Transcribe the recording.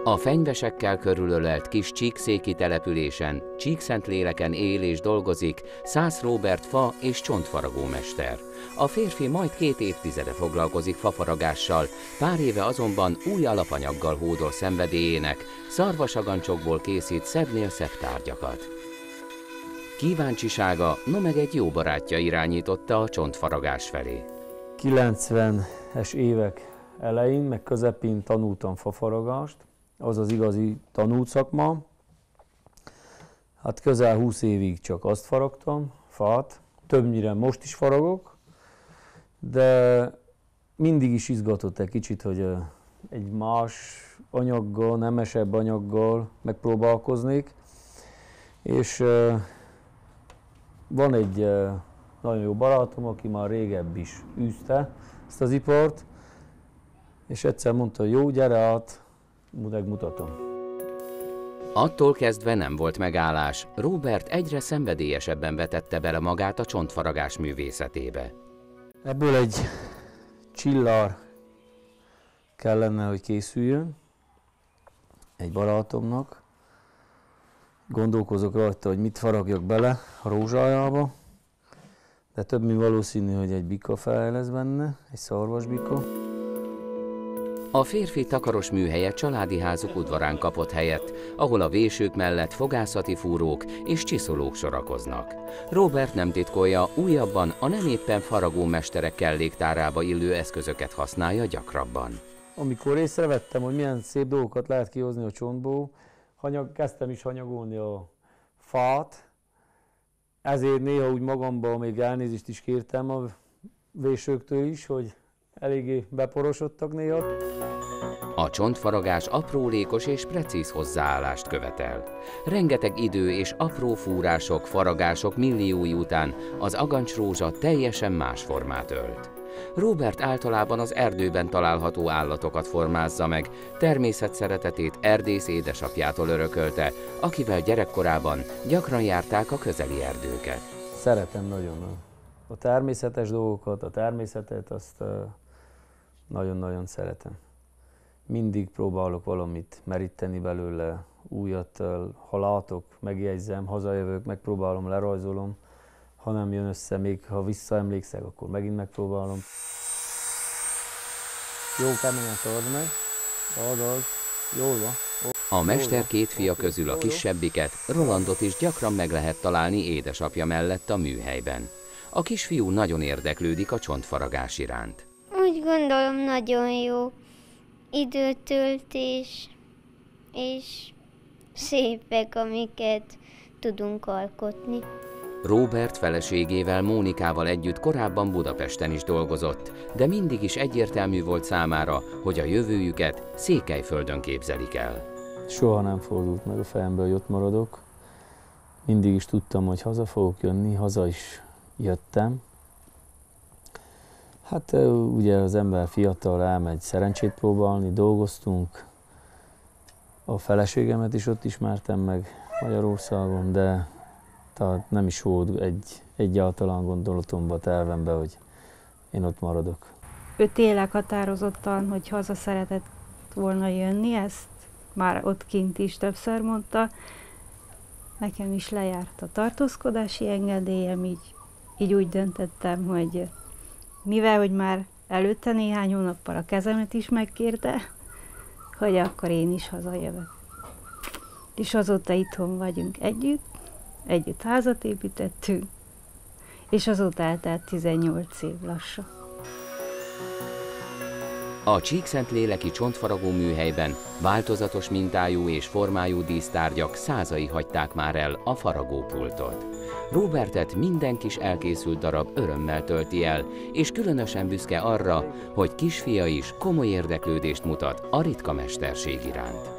A fenyvesekkel körülölelt kis csíkszéki településen, Csíkszentléleken él és dolgozik Szász Róbert fa- és csontfaragó mester. A férfi majd 2 évtizede foglalkozik fafaragással, pár éve azonban új alapanyaggal hódol szenvedélyének, szarvasagancsokból készít szebbnél szebb tárgyakat. Kíváncsisága, no meg egy jó barátja irányította a csontfaragás felé. 90-es évek elején, meg közepén tanultam fafaragást, az az igazi tanult szakma. Hát közel 20 évig csak azt faragtam, fát, többnyire most is faragok, de mindig is izgatott egy kicsit, hogy egy más anyaggal, nemesebb anyaggal megpróbálkoznék, és van egy nagyon jó barátom, aki már régebb is űzte ezt az ipart, és egyszer mondta, hogy jó, gyere át, megmutatom. Attól kezdve nem volt megállás, Róbert egyre szenvedélyesebben vetette bele magát a csontfaragás művészetébe. Ebből egy csillár kellene, hogy készüljön egy barátomnak. Gondolkozok rajta, hogy mit faragjak bele a rózsájába, de több mint valószínű, hogy egy bikafej lesz benne, egy szarvasbika. A férfi takaros műhelye családi házuk udvarán kapott helyet, ahol a vésők mellett fogászati fúrók és csiszolók sorakoznak. Róbert nem titkolja, újabban a nem éppen faragó mesterek kelléktárába illő eszközöket használja gyakrabban. Amikor észrevettem, hogy milyen szép dolgokat lehet kihozni a csontból, kezdtem is hanyagolni a fát, ezért néha úgy magamban még elnézést is kértem a vésőktől is, hogy eléggé beporosodtak néha. A csontfaragás aprólékos és precíz hozzáállást követel. Rengeteg idő és apró fúrások, faragások milliói után az agancsrózsa teljesen más formát ölt. Róbert általában az erdőben található állatokat formázza meg, természetszeretetét erdész édesapjától örökölte, akivel gyerekkorában gyakran járták a közeli erdőket. Szeretem nagyon a természetes dolgokat, a természetet, azt nagyon-nagyon szeretem. Mindig próbálok valamit meríteni belőle, újat, ha látok, megjegyzem, hazajövök, megpróbálom, lerajzolom, ha nem jön össze, még ha visszaemlékszek, akkor megint megpróbálom. Jó keményen tartsd meg, az, jól van. A mester 2 fia közül a kisebbiket, Rolandot is gyakran meg lehet találni édesapja mellett a műhelyben. A kisfiú nagyon érdeklődik a csontfaragás iránt. Úgy gondolom, nagyon jó időtöltés, és szépek, amiket tudunk alkotni. Róbert feleségével, Mónikával együtt korábban Budapesten is dolgozott, de mindig is egyértelmű volt számára, hogy a jövőjüket Székelyföldön képzelik el. Soha nem fordult meg a fejembe, hogy ott maradok. Mindig is tudtam, hogy haza fogok jönni, haza is jöttem. Hát ugye az ember fiatal elmegy szerencsét próbálni, dolgoztunk. A feleségemet is ott ismertem meg Magyarországon, de tehát nem is volt egyáltalán gondolatomba, tervembe, hogy én ott maradok. Ő tényleg határozottan, hogy haza szeretett volna jönni, ezt már ott kint is többször mondta. Nekem is lejárt a tartózkodási engedélyem, így úgy döntöttem, hogy mivel hogy már előtte néhány hónappal a kezemet is megkérte, hogy akkor én is hazajövök. És azóta itthon vagyunk együtt házat építettünk, és azóta eltelt 18 év lassan. A Csíkszentléleki csontfaragó műhelyben változatos mintájú és formájú dísztárgyak százai hagyták már el a faragópultot. Róbertet minden kis elkészült darab örömmel tölti el, és különösen büszke arra, hogy kisfia is komoly érdeklődést mutat a ritka mesterség iránt.